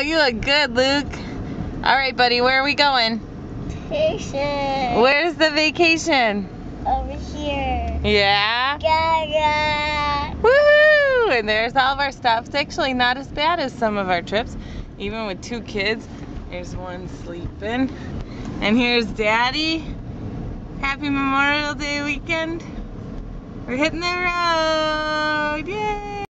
you look good, Luke. All right, buddy, where are we going? Vacation. Where's the vacation? Over here. Yeah? Gaga. Woohoo! And there's all of our stuff. It's actually not as bad as some of our trips, even with 2 kids. There's one sleeping. And here's Daddy. Happy Memorial Day weekend. We're hitting the road. Yay!